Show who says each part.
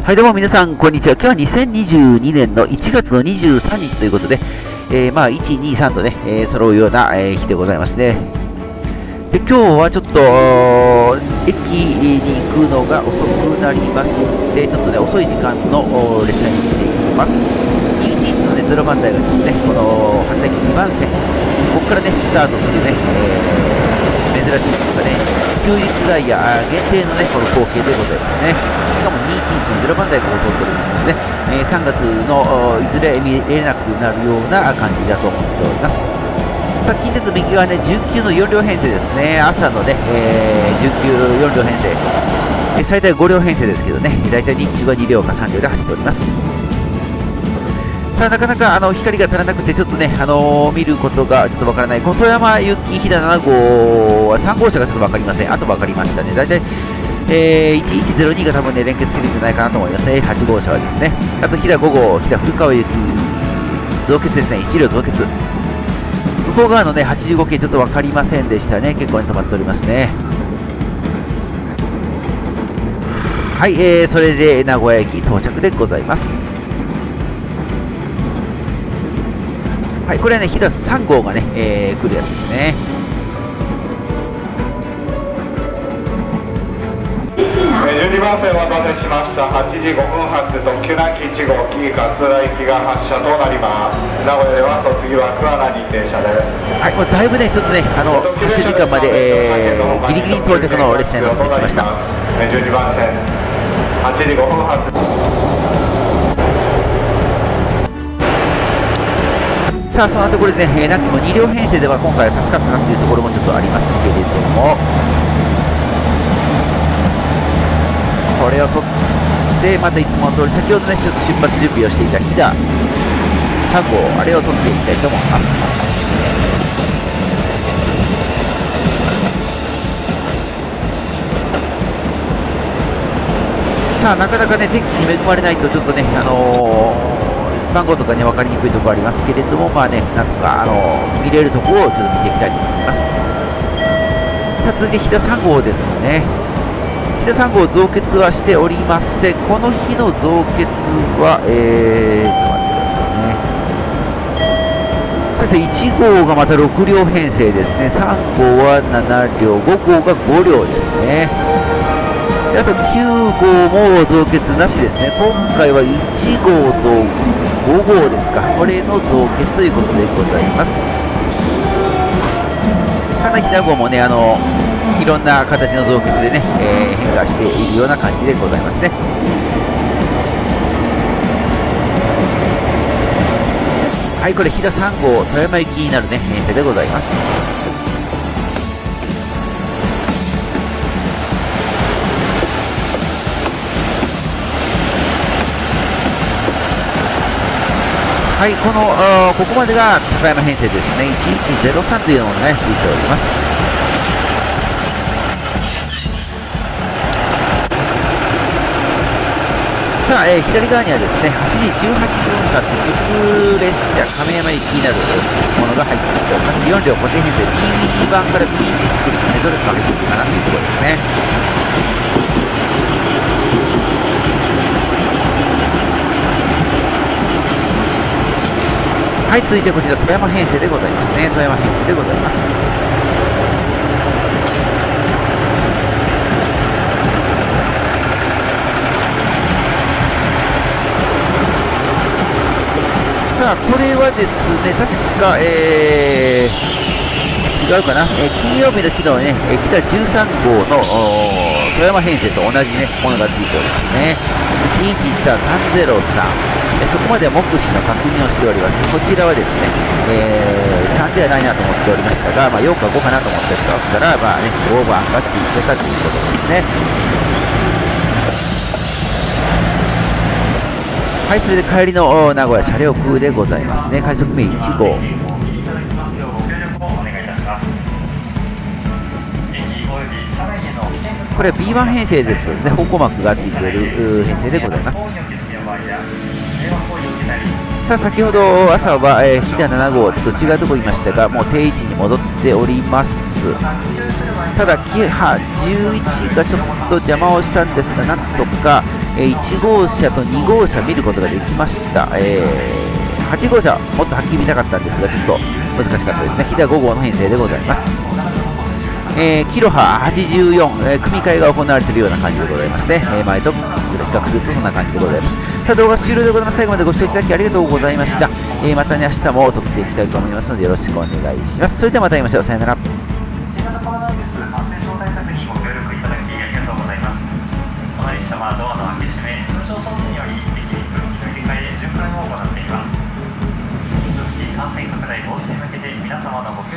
Speaker 1: はい、どうも皆さん、こんにちは。今日は2022年の1月の23日ということで、1、2、3とね、揃うような、日でございますね。で、今日はちょっと、駅に行くのが遅くなりまして、ちょっとね、遅い時間の列車に乗っています。211のね、0番台がですね、この畑2番線、ここからね、スタートするね、珍しいというかね、休日ダイヤ限定のね、この光景でございますね。しかも211の0番台が通っておりますので、3月のいずれ見れなくなるような感じだと思っております。さあ、近鉄右側ね、19の4両編成ですね。朝のね、19、4両編成。最大5両編成ですけどね、だいたい日中は2両か3両で走っております。さあ、なかなか光が足らなくて、ちょっとね、見ることがちょっとわからない。この富山行き飛騨7号は3号車がちょっとわかりません。あとわかりましたね。だいたい1102が多分ね、連結してるんじゃないかなと思いますね。8号車はですね。あと飛騨5号、飛騨古川行き、増結ですね。1両増結。向こう側のね、85系ちょっと分かりませんでしたね。結構ね、止まっておりますね。はい、それで名古屋駅到着でございます。はい、これはね、飛騨3号がね、来るやつですね。
Speaker 2: 12番線お待たせしました。8時5分発特急なき1号紀伊勝浦行きが発車となります。名古屋では卒業は桑名に停車です。
Speaker 1: はい、もうだいぶね、ちょっとね、発車時間まで、ギリギリ到着の列車に乗ってきました。
Speaker 2: 12番線8時5分発。
Speaker 1: さあ、そのところでね、なんかも2両編成では今回は助かったなっていうところもちょっとありますけれども、これを取って、またいつもの通り、先ほどね、ちょっと出発準備をしていた飛騨3号、あれを取っていきたいと思います。さあ、なかなかね、天気に恵まれないと、ちょっとね、番号とかね、分かりにくいところありますけれども、まあね、なんとか、見れるところをちょっと見ていきたいと思います。さあ、続いて飛騨3号ですね。飛騨3号増結はしておりません。この日の増結は、ちょっと待ってくださいね。そして1号がまた6両編成ですね。3号は7両、5号が5両ですね。であと9号も増結なしですね。今回は1号と5号ですか。これの増結ということでございます。ただ飛騨号もね、いろんな形の増結でね、変化しているような感じでございますね。はい、これ飛騨3号富山行きになるね、編成でございます。はい、ここまでが富山編成ですね。1103というのもね、ついております。さあ、左側にはですね、8時18分発普通列車亀山行きになるものが入ってきております。4両固定編成 B 版から B6 のね、どれかが入ってくるかなというところですね。はい、続いてこちら富山編成でございますね。富山編成でございます。さあ、これはですね、確か、違うかな、金曜日の昨日ね、飛騨13号の富山編成と同じね、ものがついておりますね。111303。そこまでは目視の確認をしております。こちらはですね、3ではないなと思っておりましたが、4か5かなと思ってたら、まあね、5番がついてたということですね。はい、それで帰りの名古屋車両空でございますね。快速名1号。これは B1 編成ですのでね、方向幕がついている編成でございます。さあ、先ほど朝は、飛騨7号、ちょっと違うところにいましたが、もう定位置に戻っております。ただ、キハ11がちょっと邪魔をしたんですが、なんとか、 1号車と2号車見ることができました。8号車、もっとはっきり見たかったんですが、ちょっと難しかったですね。飛騨5号の編成でございます。キロハ84、組み替えが行われているような感じでございますね。前と比較するとそんな感じでございます。さあ、動画終了でございます。最後までご視聴いただきありがとうございました。またね、明日も撮っていきたいと思いますので、よろしくお願いします。それではまた会いましょう。さよなら。
Speaker 3: 新型コロナウイルス感染症対策にご協力いただきありがとうございます。この列車はドアの開け閉め、空調装置により駅に空気の入れ替え、循環を行っています。引き続き感染拡大防止に向けて皆様のご協力